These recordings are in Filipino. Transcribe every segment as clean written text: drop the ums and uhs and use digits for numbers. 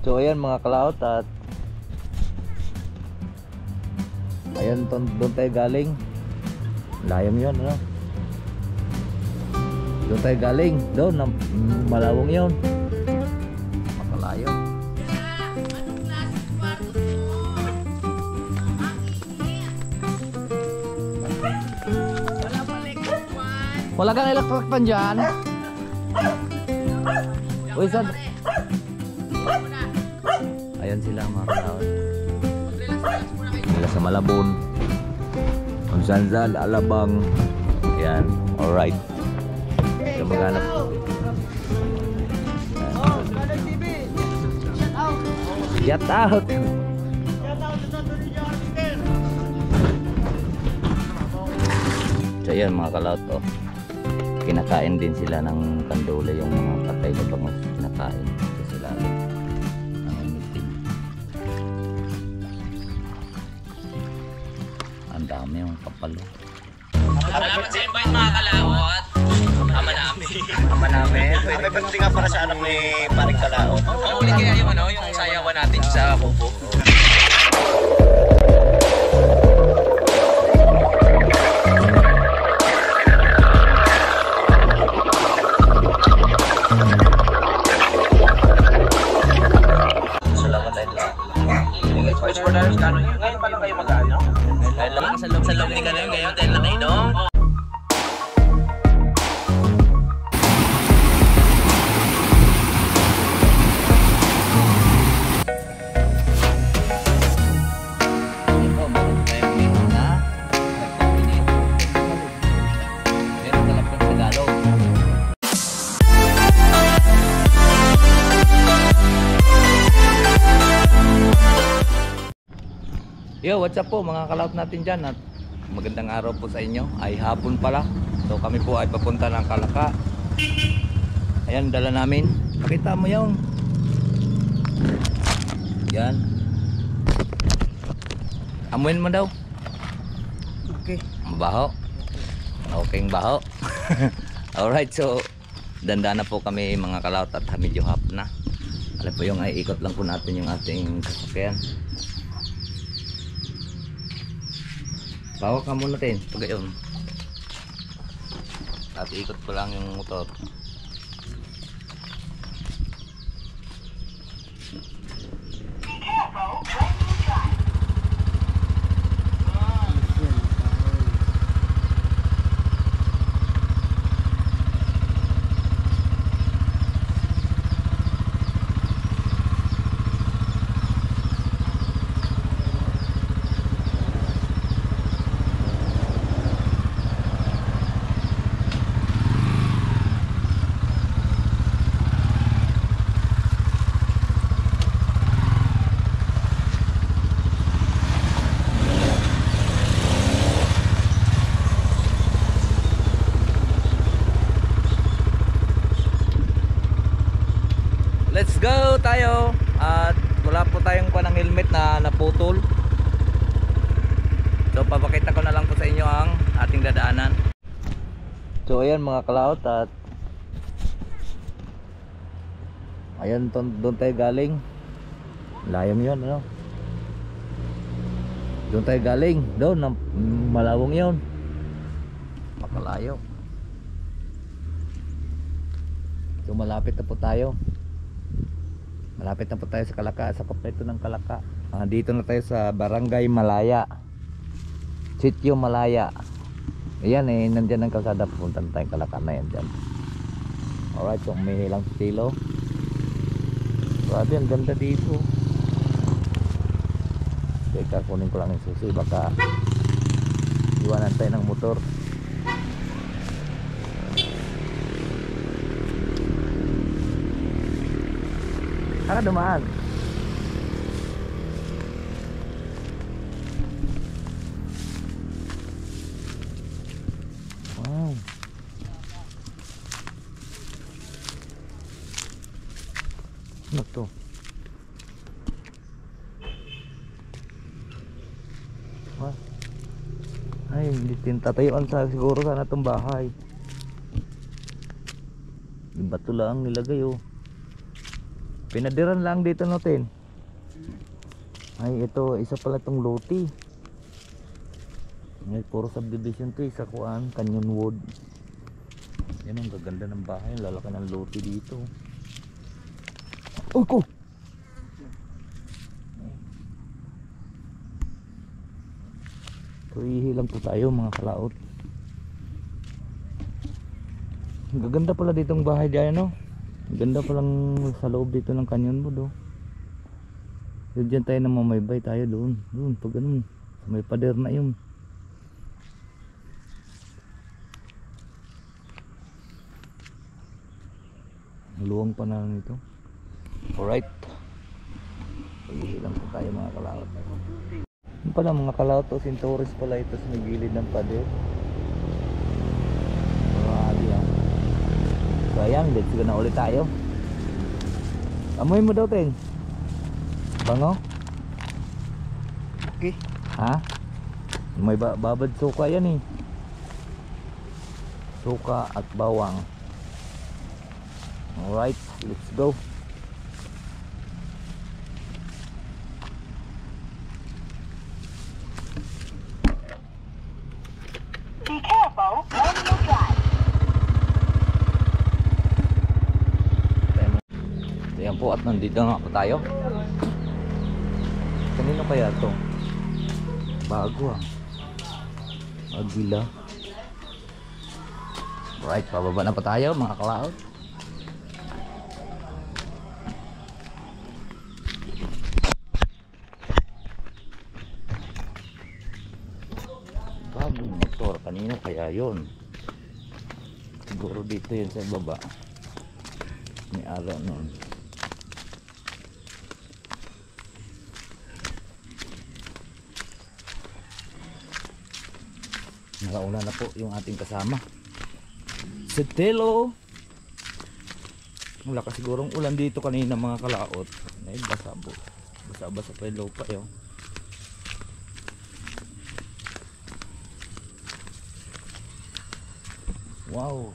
So ayan mga kalaot, at ayan doon tayo galing. Layam yun, ano? Doon tayo galing, doon malawong yun, makalayo. Wala kang electric pan dyan? Uy, sad. Ayan sila mga kalaot. Sila sa Malabon, Zanzal, Alabang. Ayan, alright. So maghanap. Shout out. So ayan mga kalaot, oh. Kinakain din sila ng kandole, yung mga patay na bangus kinakain. So sila ang dami yung kapalo. Salamat sa invite mga kalawat. Ama namin. Ama namin. May banti nga para sa anong may paring kalao. Oo, ulit kaya yung ano, yung sayawan natin sa kubo. Salamat tayo lang. Which for Darius Kano yun? Ngayon pa lang kayo mag-ano? Dahil lang sa loob ni Kano yun ngayon dahil na nainong. Yo, what's up po mga kalaot natin dyan, at magandang araw po sa inyo. Ay hapon pala. So kami po ay papunta ng Kalaka. Ayan, dala namin. Pakita mo yung yan. Amuin mo daw. Okay. Mabaho. Okay, baho. Alright, so danda na po kami mga kalaot at medyo hapon na. Alam po yung ay ikot lang po natin yung ating sasakyan. Bawa ka muna din, pagayon. At ikot ko lang yung motor. Let's go tayo. At wala po tayong panang helmet na naputol. So papakita ko na lang po sa inyo ang ating dadaanan. So ayan mga kalaot, at ayan doon tayo galing. Layam yun, ano? Doon tayo galing, doon malawong yun, makalayo. So malapit na po tayo. Malapit na po tayo sa Kalaka, sa kompleto ng Kalaka. Dito na tayo sa Barangay Malaya, Sitio Malaya. Ayan eh, nandyan ang kalsada, pupunta na tayong Kalaka na yan dyan. Alright, so may hilang stilo. Grabe, ang ganda dito. Teka, kunin ko lang yung susi, baka iwanan tayo ng motor. Tara, dumaan. Wow. Ano to? Ay, hindi tinatayuan sa siguro sana itong bahay. Yung bato lang nilagay oh. Pinadiran lang dito natin. Ay, ito, isa pala itong loti. Ay, puro subdivision to, isa kuan, Canyon Wood. Yan ang gaganda ng bahay, ang lalaki ng loti dito. Uy ko! Tuwihi lang po tayo mga kalaot. Ang gaganda pala ditong bahay diyan, no? Ang ganda palang sa loob dito ng Canyon Wood, oh. Diyan tayo na mamaybay tayo doon. Doon, pag ganun, may pader na yun. Luwang pa na nito. Alright. Tuwihi lang po tayo mga kalaot. Yung pala mga kalaot, o Centaurus pala ito sa gilid ng pader. Marami yan. So ayan, let's go na ulit tayo. Amoy mo daw, Teng. Bango? Okay. Ha? May babad suka yan eh. Suka at bawang. Alright, let's go. Be careful when you drive. Ayan po, at nandito nga po tayo. Kanino kaya to? Bago ah. Agila. Right, pababa na pa tayo mga kalaot. Bagong motor, kanino kaya yon? Siguro dito yun sa baba. May araw noon. Nakauna na po yung ating kasama, si Telo. Wala ka sigurong ulan dito kanina mga kalaot. Ay, basa pa yung lupa yun. Wow.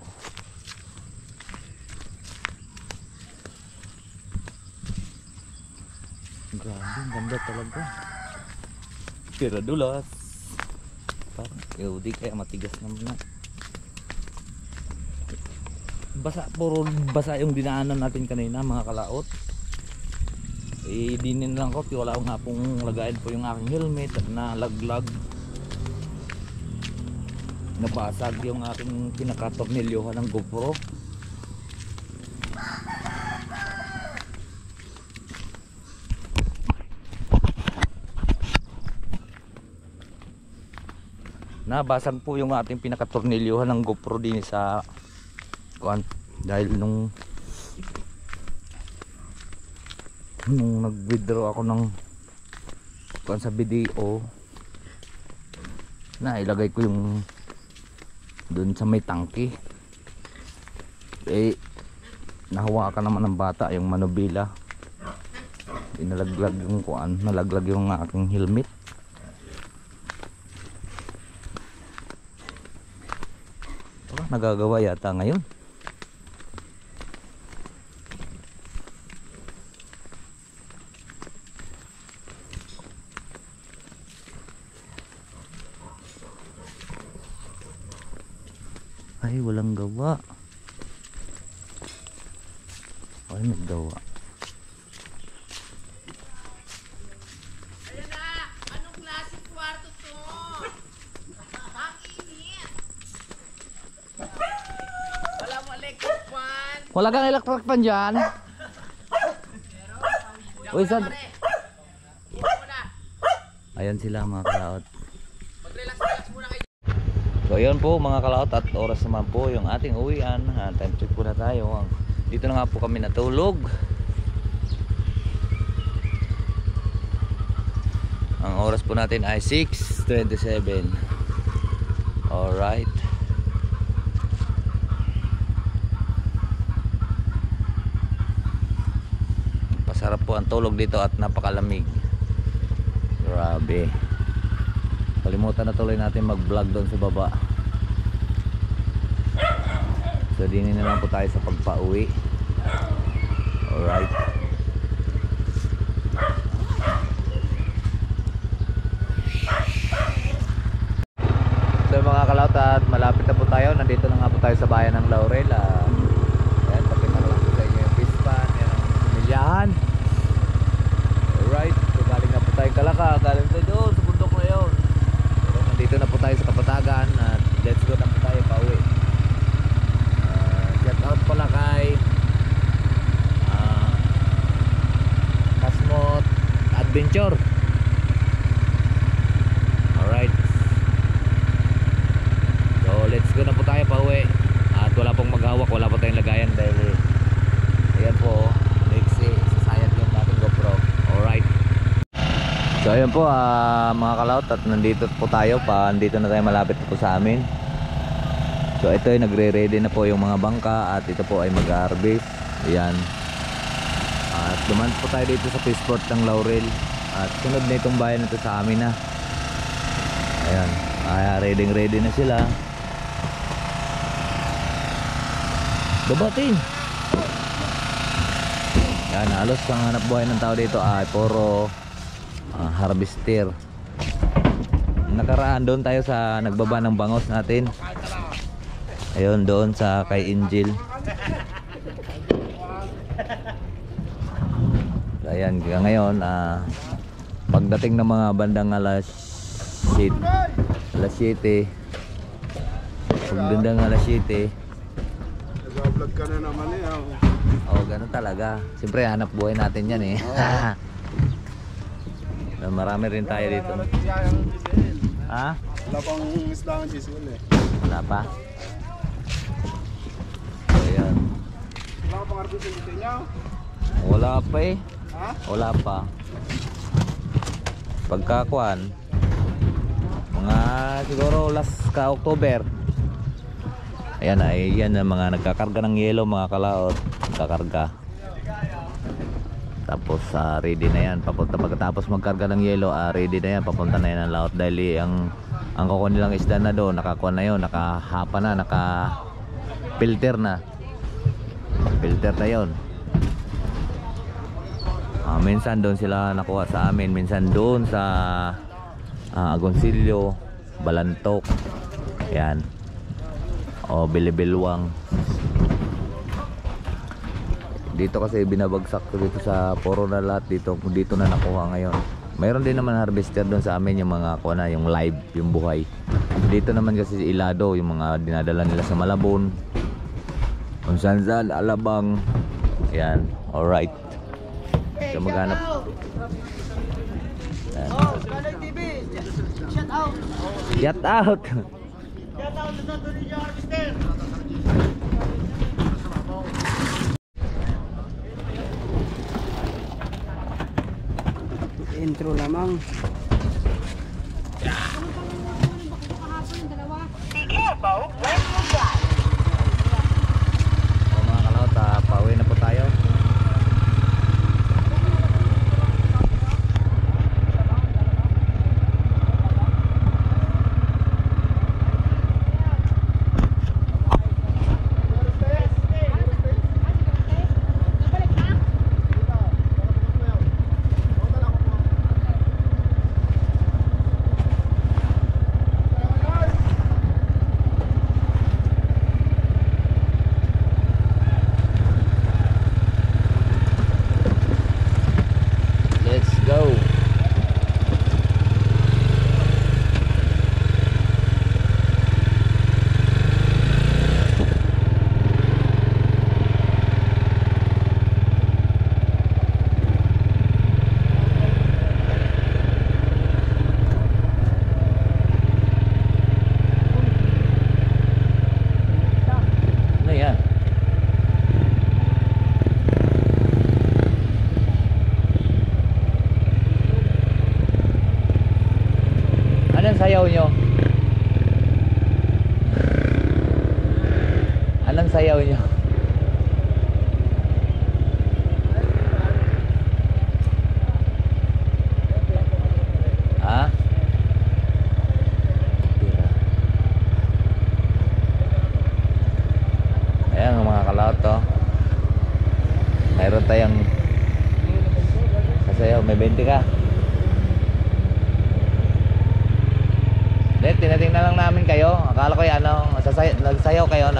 Grabe, ang ganda talaga. Piradulas. Parang di kaya matigas naman na. Puro basa yung dinaanan natin kanina mga kalaot. Dinin lang ko, wala ko nga pong lagayin po yung aking helmet at nalaglag. Nabasag yung aking pinakatornilyohan ng GoPro. Nabasag po yung ating pinakatornilyohan ng GoPro din sa kuan, dahil nung nag-withdraw ako ng kuan sa video, na ilagay ko yung dun sa may tangke, nahawakan naman ng bata yung manubila, inalaglag yung kuan, nalaglag yung aking helmet. Nagagawa yata ngayon. Ay, walang gawa. Ay, naggawa. Ayan na! Anong klaseng kwarto to? Ang init! Wala mo electric fan. Wala kang electric fan dyan? Uy, saan? Ayan sila mga kalaot. Mag-relax muna kayo. So ayun po mga kalaot, at oras naman po yung ating uwian. Time check po na tayo. Dito na nga po kami natulog. Ang oras po natin ay 6:27. Alright. Pasarap po ang tulog dito at napakalamig. Grabe. Kalimutan na tuloy natin mag vlog doon sa baba. So dinin na lang po tayo sa pagpa-uwi. Alright. ka, galing tayo doon sa bundok na yun. Pero nandito na po tayo sa Kapatagan at let's go na po tayo pauwi. Shout out pala kay Kasmot Adventure. Alright, so let's go na po tayo pauwi. At wala pong maghawak, wala pa tayong lagayan dahil ayan po, sasayad yung dating GoPro. Alright, so ayan po mga kalaot, at nandito po tayo nandito na tayo, malapit po sa amin. So ito ay nagre-ready na po yung mga bangka at ito po ay mag-harvest. Ayan, at dumaan po tayo dito sa Fishport ng Laurel at sunod na itong bayan nito sa amin na. Ayan, ready na sila. Babatin. Yan, halos ang hanap buhay ng tao dito ay puro harvester. Nakaraan doon tayo sa nagbaba ng bangos natin. Ayun, doon sa kay Angel. Ayan, ngayon pagdating ng mga bandang alas 7, pagdandang alas 7, Nag-vlog ka na naman eh. oh, ganun talaga. Siyempre hanap buhay natin yan eh. Marami rin tayo dito. Ha? Wala pang isda ng sisil eh. Wala pa? Ayan. Wala ka pang arbitrin dito niya? Wala pa eh. Ha? Wala pa. Pagkakuan, mga siguro last ka October. Ayan, yan ang mga nagkakarga ng yelo, mga kalaot. Nagkakarga. Tapos ready na yan. Pagkatapos magkarga ng yelo, ready na yan. Papunta na yan ang laot. Dahil ang kukuha nilang isda na doon, nakakuha na yun, nakahapa na, naka-filter na. Filter na yun. Minsan doon sila nakuha sa amin, minsan doon sa Agoncillo, Balantok, yan, o Bilibilwang. Dito kasi binabagsak dito sa puro na lahat dito na nakuha ngayon. Mayroon din naman harvester doon sa amin, yung mga kuha na, yung live, yung buhay. Dito naman kasi ilado, yung mga dinadala nila sa Malabon, kung saan Alabang. Yan, alright. So maghanap. Shout out. Shout out. Intro lamang. Be careful when you drive. So mga kalaot, pauwi na po tayo. sayaw nyo? Anong sayaw nyo? Ha? Ayan mga kalauto, mayroon tayong sasayaw. May 20 ka. Hindi, tinatingnan lang namin kayo. Akala ko yan, nagsayaw kayo.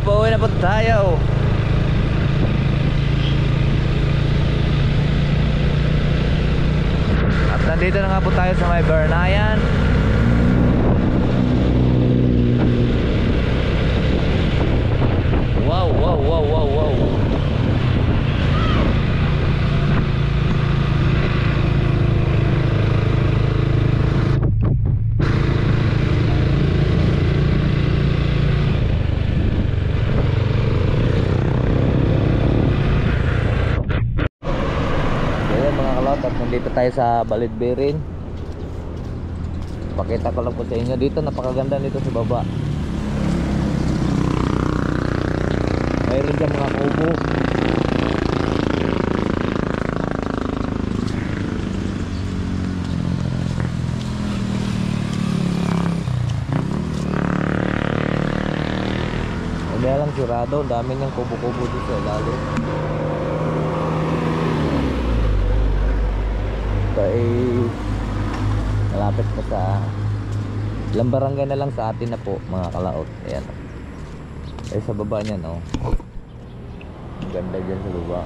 pauwi na po tayo. At nandito na nga po tayo sa may Bernayan. Wow, wow, wow, wow, wow. At nandito tayo sa Balidbirin. Pakita ko lang po sa inyo dito, napakaganda nito sa baba. Mayroon dyan mga kubo. Hindi lang sirado, dami niyang kubo-kubo dito sa ilalim. Ay malapit na sa ilang barangay na lang sa atin na po mga kalaot. Ayan, ay sa baba niyan oh. Ganda dyan sa baba.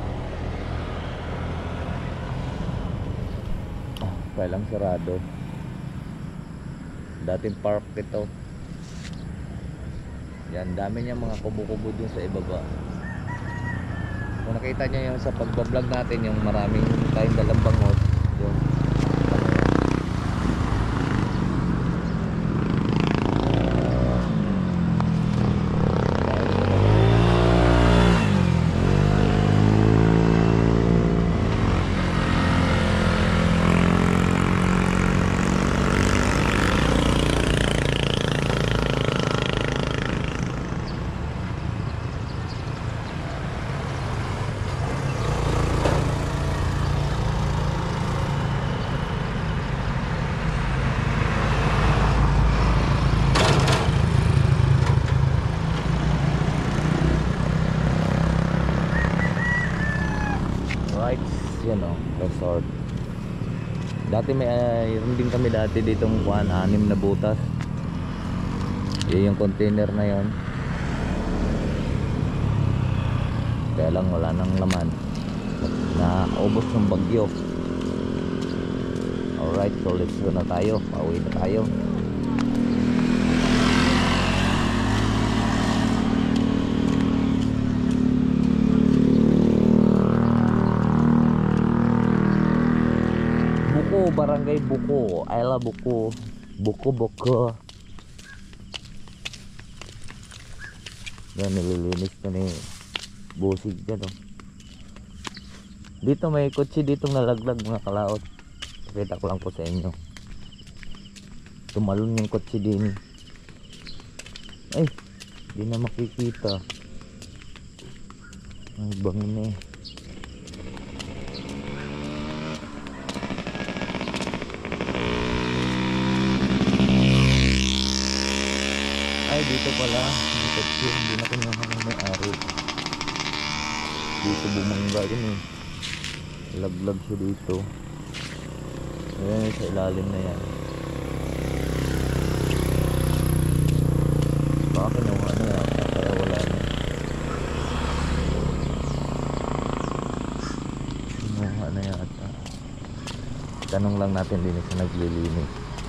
Kaya lang sarado. Dating park ito. Yan, dami niya mga kubo-kubo dun sa ibaba. Kung nakita niyo yung sa pagbablog natin, yung maraming tayong dalang bangot yun. Yan o, resort. Dati mayroon din kami dati ditong 6 na butas. Yan yung container na yon. Kaya lang wala nang laman. Naubos ng bagyo. Alright, so let's go na tayo. Pauwi na tayo. Barangay Buko, Ayala Buko, Buko. Yan, nililinis na ni Busig dyan oh. Dito may kotse ditong nalaglag mga kalaot. Pakita ko lang po sa inyo. Tumalon yung kotse din. Ay, di na makikita. Ay, bangin eh. Dito pala, hindi na kinuha ng may-ari. Dito bumangga yun eh. Laglag siya dito. Ayan, sa ilalim na yan. Baka kinuha na yan, kaya wala na. Kinuha na yan. Tanong lang natin din sa naglilinis.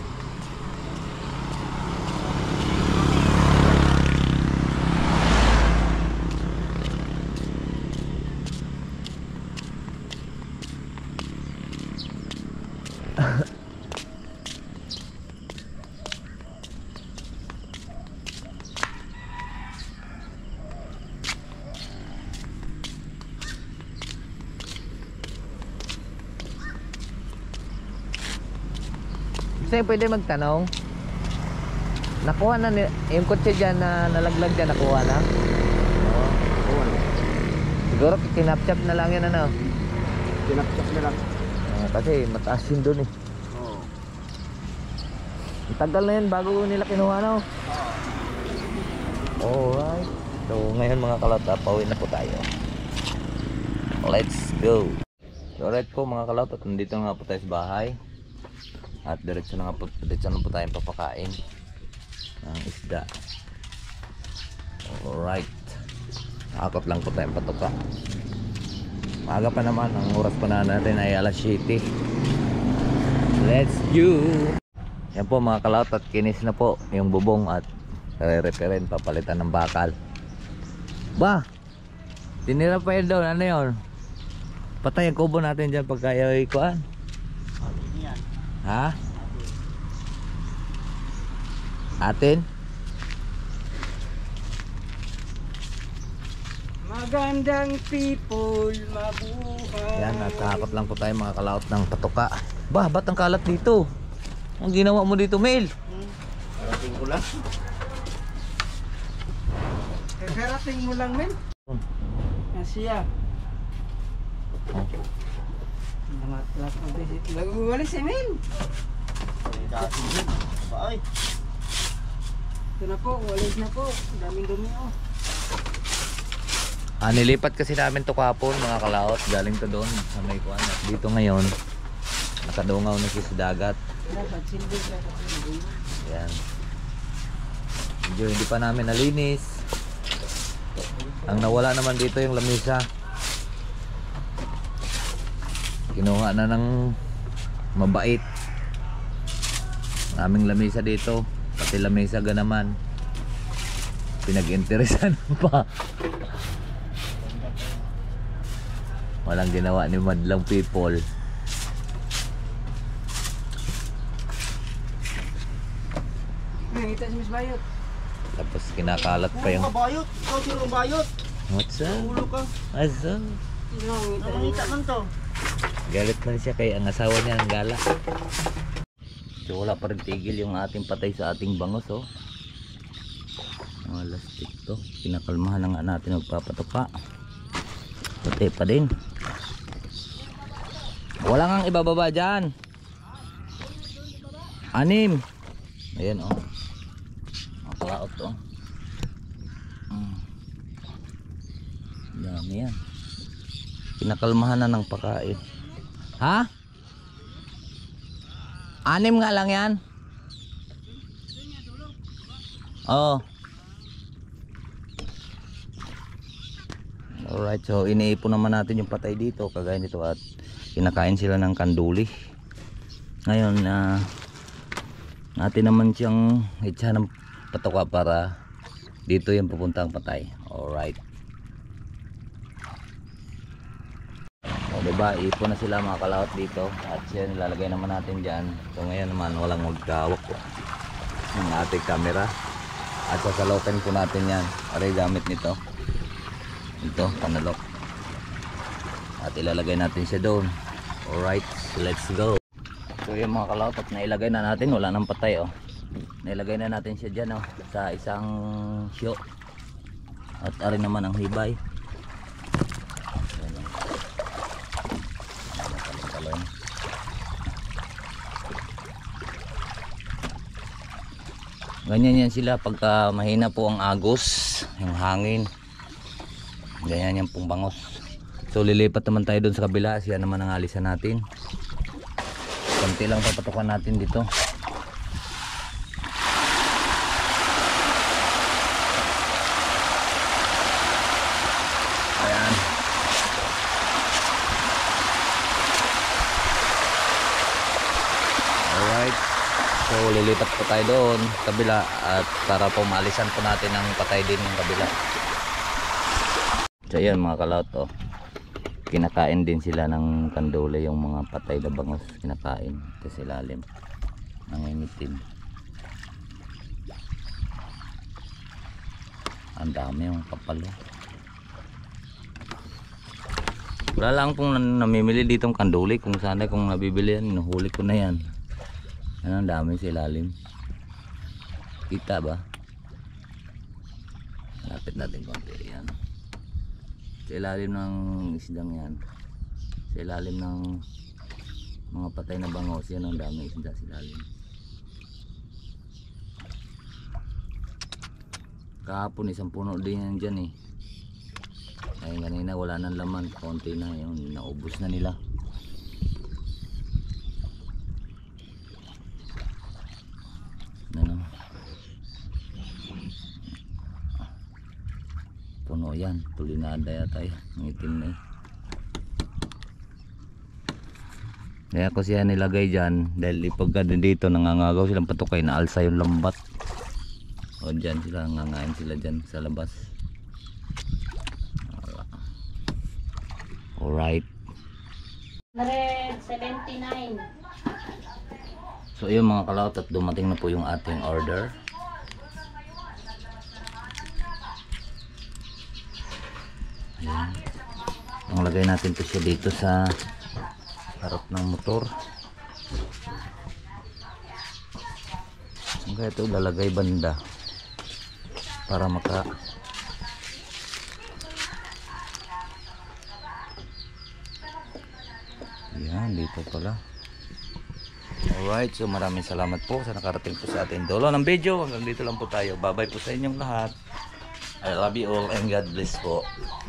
Gusto pwede magtanong? Nakuha na yung kotse dyan na nalaglag dyan, nakuha na? Oo, nakuha na. Siguro kinapchap na lang yun ano? Kinapchap na lang. Kasi mataas yun dun eh. Oo. Ang tagal na yun bago nila kinuha no? Alright. So ngayon mga kalauta, pauwi na po tayo. Let's go. So alright po mga kalauta, nandito na nga po tayo sa bahay. At diretso na po tayong papakain ng isda. Alright. Akot lang po tayong patuka. Maaga pa naman, ang oras pa na natin ay alas 7. Let's go! Yan po mga kalaot, at kinis na po yung bubong at re-referent, papalitan ng bakal. Ba! Tinira pa yun doon, ano yun? Patay ang kubo natin dyan pagka yung ikuan. Ha? Atin? Magandang people, mabuhay. Yan, natakot lang po tayo mga kalaot ng patuka. Ba, ba't ang kalat dito? Ang ginawa mo dito, Mel? Parating ko lang. Kakarating mo lang, men. Asya. Oh. Namatlas ang visit. Nag-uwalis si men. Ay, Ito na po, walis na po. Daming dumi oh. Nilipat kasi namin to kahapon mga kalaot. Galing to doon sa may kuan. At dito ngayon, nakadungaw na siya sa dagat. Dapat silbi ka. Yan. Medyo hindi pa namin nalinis. Ang nawala naman dito yung lamisa. Kinuha na ng mabait. Naming lamisa dito. Pati lamisa ga naman. Pinag-interesan pa. Walang ginawa ni madlang people. Ngita si Miss Bayot. Tapos kinakalat pa yung... bayot. Ikaw sino bayot? What's up? Ulo ka. What's up? Sino ang ngita? Namangita man to. Galit man siya kay ang asawa niya ng gala. So wala pa rin tigil yung ating patay sa ating bangos oh. Mga lastik to. Pinakalmahan na nga natin magpapatuka. Puti pa din. Wala ngang ibababa dyan. 6. Ayan oh. Makalaot to. Dami yan. Pinakalmahan na ng pakain. Ha? 6 nga lang yan. Oo. Alright, so iniipon naman natin yung patay dito kagaya nito at kinakain sila ng kanduli. Ngayon natin naman siyang hitsa ng patuka para dito yung pupuntang patay. Alright. O diba, ipon na sila mga kalaot dito at siya nilalagay naman natin dyan. So ngayon naman walang magkawak ng ating camera at sasalotin po natin yan. Aray gamit nito. Ito, panalok. At ilalagay natin siya doon. Alright, so let's go. So yung mga kalaot at nailagay na natin, wala nang patay oh. Nailagay na natin siya dyan oh, sa isang show. At ari naman ang hibay. Ganyan yan sila pagka mahina po ang agos, yung hangin. Ganyan yan pong bangos. So lilipat naman tayo doon sa kabila. Siya naman ang alisan natin. Konti lang papatukan natin dito. Ayan. Alright. So lilipat po tayo doon sa kabila at para po maalisan po natin ang patay din yung kabila. So yan mga kalaot oh. Kinakain din sila ng kandole yung mga patay na bangos. Kinakain sa ilalim. Nangingitim. Ang dami yung kapal oh. Wala lang pong namimili ditong kandole. Kung sana kung nabibili yan, inuhuli ko na yan. Ano, ang dami sa ilalim. Kita ba? Lapit natin konti yan. Sa ilalim ng isdang yan, sa ilalim ng mga patay na bangos yan, ang dami isda sa ilalim. Kahapon isang puno din yan dyan eh. Ay kanina wala nang laman, konti na yun, naubos na nila. Ano? Puno yan, tulinada yata yan, ang itim na yun. Kaya ko siya nilagay dyan dahil ipagka dito nangangagaw silang patukay na alsa yung lambat. O dyan sila, nangangain sila dyan sa labas. Alright. 179. So yun mga kalaot, at dumating na po yung ating order. Ayan. Ang lagay natin to siya dito sa harap ng motor. Kaya ito lalagay banda para maka yan dito pala. Alright, so maraming salamat po sa nakarating po sa ating dulo ng video. Hanggang dito lang po tayo. Bye bye po sa inyong lahat. I love you all and God bless po.